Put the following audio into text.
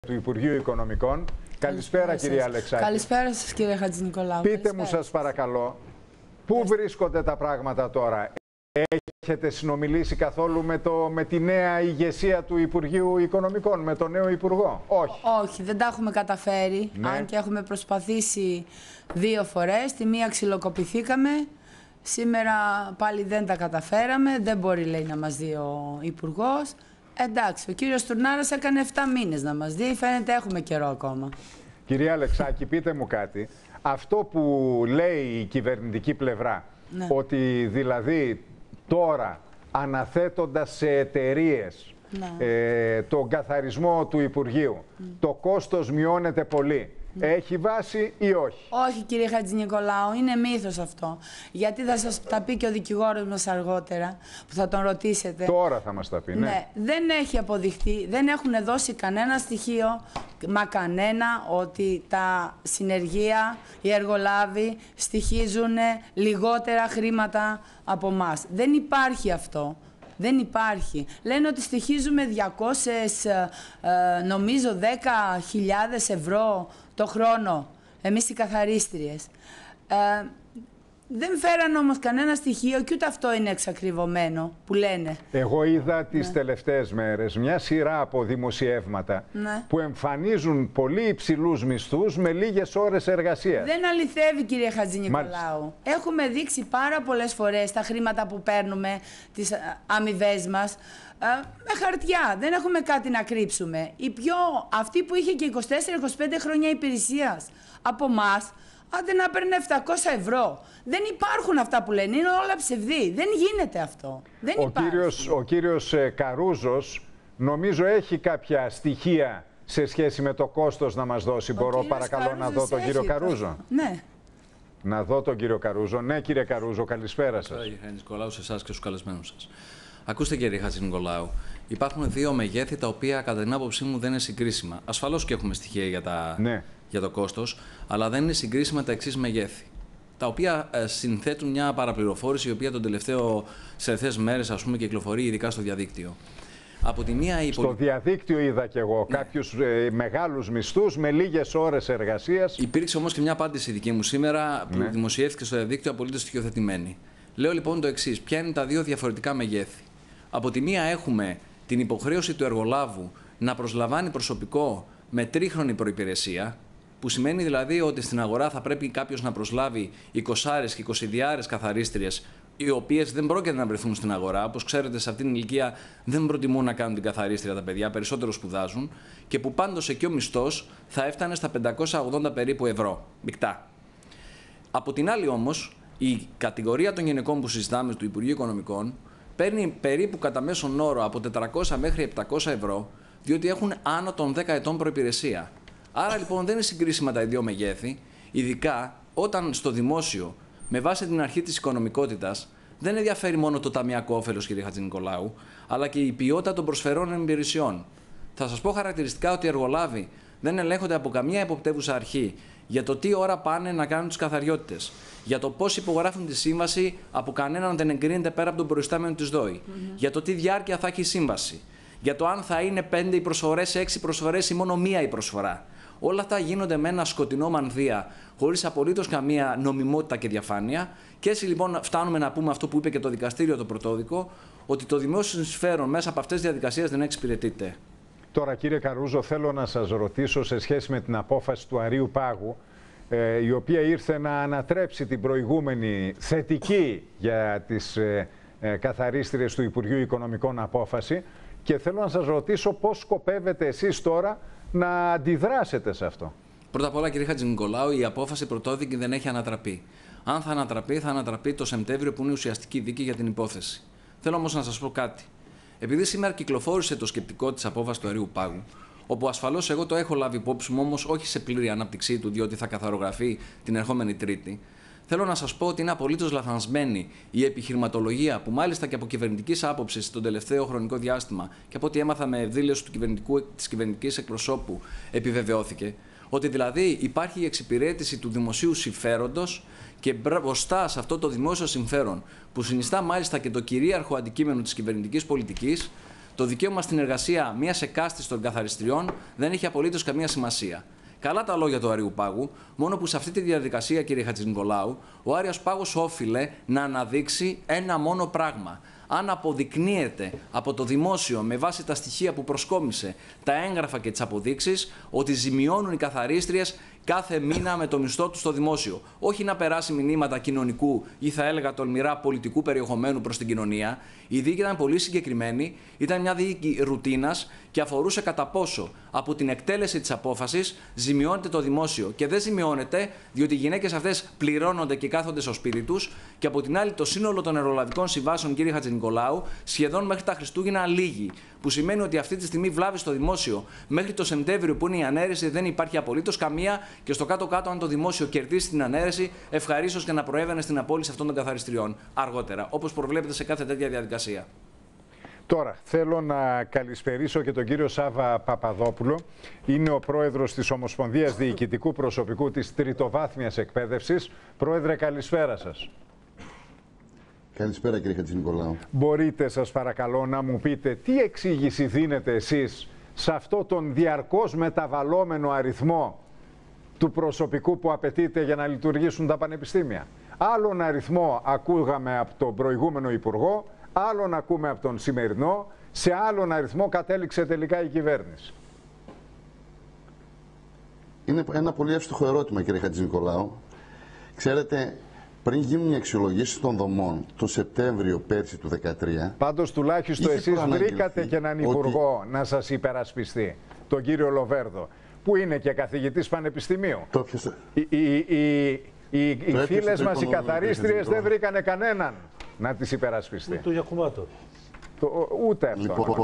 του Υπουργείου Οικονομικών. Καλησπέρα κυρία Αλεξάκη. Καλησπέρα σας κύριε Χατζηνικολάου. Πείτε μου σας παρακαλώ, πού βρίσκονται τα πράγματα τώρα? Έχετε συνομιλήσει καθόλου με τη νέα ηγεσία του Υπουργείου Οικονομικών, με τον νέο Υπουργό? Όχι. Όχι, δεν τα έχουμε καταφέρει, ναι. Αν και έχουμε προσπαθήσει 2 φορές. Τη μία ξυλοκοπηθήκαμε, σήμερα πάλι δεν τα καταφέραμε. Δεν μπορεί, λέει, να μας δει ο Υπουργός. Εντάξει, ο κύριος Τουρνάρας έκανε 7 μήνες να μας δει, φαίνεται έχουμε καιρό ακόμα. Κυρία Αλεξάκη, πείτε μου κάτι. Αυτό που λέει η κυβερνητική πλευρά, ναι, ότι δηλαδή τώρα αναθέτοντας σε εταιρείες τον καθαρισμό του Υπουργείου, το κόστος μειώνεται πολύ. Έχει βάση ή όχι? Όχι κύριε Χατζηνικολάου, είναι μύθος αυτό. Γιατί θα σας τα πει και ο δικηγόρος μας αργότερα, που θα τον ρωτήσετε. Τώρα θα μας τα πει, ναι. Δεν έχει αποδειχθεί, δεν έχουν δώσει κανένα στοιχείο, μα κανένα, ότι τα συνεργεία, οι εργολάβοι στοιχίζουν λιγότερα χρήματα από εμάς. Δεν υπάρχει αυτό. Δεν υπάρχει. Λένε ότι στοιχίζουμε 200, νομίζω 10.000 ευρώ το χρόνο, εμείς οι καθαρίστριες. Δεν φέραν όμως κανένα στοιχείο και ούτε αυτό είναι εξακριβωμένο που λένε. Εγώ είδα τις τελευταίες μέρες μια σειρά από δημοσιεύματα που εμφανίζουν πολύ υψηλούς μισθούς με λίγες ώρες εργασίας. Δεν αληθεύει κύριε Χατζηνικολάου. Έχουμε δείξει πάρα πολλές φορές τα χρήματα που παίρνουμε, τις αμοιβές μας, με χαρτιά. Δεν έχουμε κάτι να κρύψουμε. Αυτή που είχε και 24-25 χρόνια υπηρεσίας από εμάς, άντε να παίρνει 700 ευρώ. Δεν υπάρχουν αυτά που λένε, είναι όλα ψευδή. Δεν γίνεται αυτό. Δεν υπάρχει. Ο κύριος Καρούζος νομίζω έχει κάποια στοιχεία σε σχέση με το κόστος να μας δώσει. Μπορώ παρακαλώ να δω τον κύριο Καρούζο? Ναι. Να δω τον κύριο Καρούζο. Ναι κύριε Καρούζο, καλησπέρα σας. Κύριε Χατζηνικολάου, σε εσάς και στους καλεσμένους σας. Ακούστε κύριε Χατζηνικολάου, υπάρχουν 2 μεγέθη τα οποία κατά την άποψή μου δεν είναι συγκρίσιμα. Ασφαλώς και έχουμε στοιχεία για το κόστος, αλλά δεν είναι συγκρίσιμα τα εξής μεγέθη. Τα οποία συνθέτουν μια παραπληροφόρηση η οποία σε τελευταίες μέρες κυκλοφορεί ειδικά στο διαδίκτυο. Από τη μία, στο διαδίκτυο είδα κι εγώ κάποιους μεγάλους μισθούς με λίγες ώρες εργασίας. Υπήρξε όμως και μια απάντηση δική μου σήμερα που δημοσιεύτηκε στο διαδίκτυο απολύτως στοιχειοθετημένη. Λέω λοιπόν το εξής: ποια είναι τα 2 διαφορετικά μεγέθη? Από τη μία έχουμε την υποχρέωση του εργολάβου να προσλαμβάνει προσωπικό με 3χρονη προϋπηρεσία, που σημαίνει δηλαδή ότι στην αγορά θα πρέπει κάποιος να προσλάβει 20 και 22 καθαρίστριες, οι οποίες δεν πρόκειται να βρεθούν στην αγορά. Όπως ξέρετε, σε αυτήν την ηλικία δεν προτιμούν να κάνουν την καθαρίστρια τα παιδιά, περισσότερο σπουδάζουν, και που πάντως εκεί ο μισθός θα έφτανε στα 580 περίπου ευρώ, μεικτά. Από την άλλη όμως, η κατηγορία των γυναικών που συζητάμε του Υπουργείου Οικονομικών παίρνει περίπου κατά μέσον όρο από 400 μέχρι 700 ευρώ, διότι έχουν άνω των 10 ετών προϋπηρεσία. Άρα λοιπόν δεν είναι συγκρίσιμα τα 2 μεγέθη, ειδικά όταν στο δημόσιο, με βάση την αρχή της οικονομικότητας, δεν ενδιαφέρει μόνο το ταμιακό όφελος, κύριε Χατζηνικολάου, αλλά και η ποιότητα των προσφερών υπηρεσιών. Θα σας πω χαρακτηριστικά ότι οι εργολάβοι δεν ελέγχονται από καμία εποπτεύουσα αρχή για το τι ώρα πάνε να κάνουν τις καθαριότητες, για το πώς υπογράφουν τη σύμβαση, από κανέναν δεν εγκρίνεται πέρα από τον προϊστάμενο της ΔΟΗ, για το τι διάρκεια θα έχει η σύμβαση, για το αν θα είναι 5 οι προσφορές, 6 προσφορές ή μόνο 1 η προσφορά. Όλα αυτά γίνονται με ένα σκοτεινό μανδύα, χωρίς απολύτως καμία νομιμότητα και διαφάνεια. Και έτσι λοιπόν φτάνουμε να πούμε αυτό που είπε και το δικαστήριο το πρωτόδικο, ότι το δημόσιο συμφέρον μέσα από αυτές τις διαδικασίες δεν εξυπηρετείται. Τώρα κύριε Καρούζο, θέλω να σας ρωτήσω σε σχέση με την απόφαση του Αρείου Πάγου, η οποία ήρθε να ανατρέψει την προηγούμενη θετική για τις καθαρίστριες του Υπουργείου Οικονομικών απόφαση, και θέλω να σας ρωτήσω πώς σκοπεύετε εσείς τώρα να αντιδράσετε σε αυτό. Πρώτα απ' όλα, κύριε Χατζηνικολάου, η απόφαση πρωτόδικη δεν έχει ανατραπεί. Αν θα ανατραπεί, θα ανατραπεί το Σεπτέμβριο, που είναι ουσιαστική δίκη για την υπόθεση. Θέλω όμως να σας πω κάτι. Επειδή σήμερα κυκλοφόρησε το σκεπτικό της απόφασης του Αρείου Πάγου, όπου ασφαλώς εγώ το έχω λάβει υπόψη μου, όμως όχι σε πλήρη ανάπτυξή του, διότι θα καθαρογραφεί την ερχόμενη Τρίτη, θέλω να σας πω ότι είναι απολύτως λαθασμένη η επιχειρηματολογία που μάλιστα και από κυβερνητικής άποψης τον τελευταίο χρονικό διάστημα και από ό,τι έμαθα με δήλωση της κυβερνητικής εκπροσώπου επιβεβαιώθηκε, ότι δηλαδή υπάρχει η εξυπηρέτηση του δημοσίου συμφέροντος και μπροστά σε αυτό το δημόσιο συμφέρον, που συνιστά μάλιστα και το κυρίαρχο αντικείμενο της κυβερνητικής πολιτικής, το δικαίωμα στην εργασία μιας εκάστης των καθαριστριών δεν έχει απολύτως καμία σημασία. Καλά τα λόγια του Αρείου Πάγου, μόνο που σε αυτή τη διαδικασία, κύριε Χατζηνικολάου, ο Άριος Πάγος όφιλε να αναδείξει ένα μόνο πράγμα. Αν αποδεικνύεται από το δημόσιο, με βάση τα στοιχεία που προσκόμισε, τα έγγραφα και τις αποδείξεις, ότι ζημιώνουν οι καθαρίστριες κάθε μήνα με το μισθό του στο δημόσιο. Όχι να περάσει μηνύματα κοινωνικού ή θα έλεγα τολμηρά πολιτικού περιεχομένου προς την κοινωνία. Η δίκη ήταν πολύ συγκεκριμένη, ήταν μια δίκη ρουτίνας και αφορούσε κατά πόσο από την εκτέλεση της απόφασης ζημιώνεται το δημόσιο. Και δεν ζημιώνεται, διότι οι γυναίκες αυτές πληρώνονται και κάθονται στο σπίτι τους, και από την άλλη το σύνολο των αερολαβικών συμβάσεων, κύριε Χατζηνικολάου, σχεδόν μέχρι τα Χριστούγεννα λύγει. Που σημαίνει ότι αυτή τη στιγμή βλάβη στο δημόσιο μέχρι το Σεπτέμβριο που είναι η ανέρεση δεν υπάρχει απολύτως καμία, και στο κάτω-κάτω, αν το δημόσιο κερδίσει την ανέρεση, ευχαρίστως και να προέβαινε στην απόλυση αυτών των καθαριστριών αργότερα, όπως προβλέπεται σε κάθε τέτοια διαδικασία. Τώρα, θέλω να καλησπερίσω και τον κύριο Σάβα Παπαδόπουλο. Είναι ο πρόεδρος της Ομοσπονδίας Διοικητικού Προσωπικού της Τριτοβάθμιας Εκπαίδευσης. Πρόεδρε, καλησπέρα σας. Καλησπέρα, κύριε Χατζηνικολάου. Μπορείτε, σας παρακαλώ, να μου πείτε τι εξήγηση δίνετε εσείς σε αυτό τον διαρκώς μεταβαλλόμενο αριθμό του προσωπικού που απαιτείται για να λειτουργήσουν τα πανεπιστήμια? Άλλον αριθμό ακούγαμε από τον προηγούμενο Υπουργό, άλλον ακούμε από τον σημερινό, σε άλλον αριθμό κατέληξε τελικά η κυβέρνηση. Είναι ένα πολύ εύστοχο ερώτημα, κύριε Χατζηνικολάου. Ξέρετε, πριν γίνουν οι αξιολογήσεις των δομών τον Σεπτέμβριο πέρσι του 2013... Πάντως τουλάχιστον εσείς βρήκατε και έναν υπουργό να σας υπερασπιστεί, τον κύριο Λοβέρδο, που είναι και καθηγητής πανεπιστημίου. Οι φίλες μας οι καθαρίστριες δεν βρήκανε κανέναν να τις υπερασπιστεί. Ούτε το Γιακουμάτο. Ούτε αυτό.